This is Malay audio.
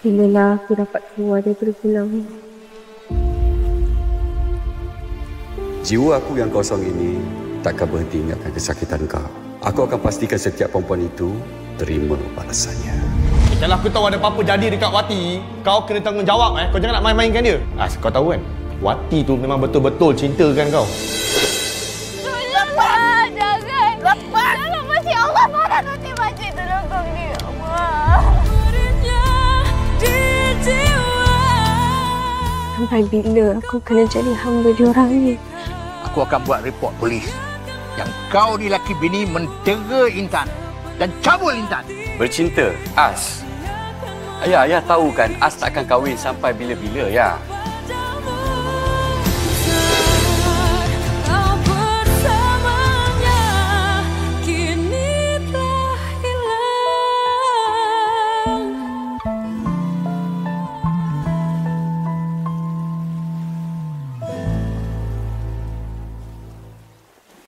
Bilalah aku dapat keluar daripada pulau ni. Jiwa aku yang kosong ini takkan berhenti ingatkan kesakitan kau. Aku akan pastikan setiap perempuan itu terima balasannya. Kalau aku tahu ada apa-apa jadi dekat Wati, kau kena tanggungjawab. Kau jangan nak main-mainkan dia. Kau tahu kan, Wati tu memang betul-betul cintakan kau. Lepas! Jangan! Lepas! Jangan, Masya Allah, marah nanti Makcik tolong dia. Allah! Sampai bila aku kena jadi hamba diorang ni? Aku akan buat report polis yang kau ni laki bini mendera Intan dan cabul Intan. Bercinta, As. Ayah tahu kan As takkan kahwin sampai bila-bila ya.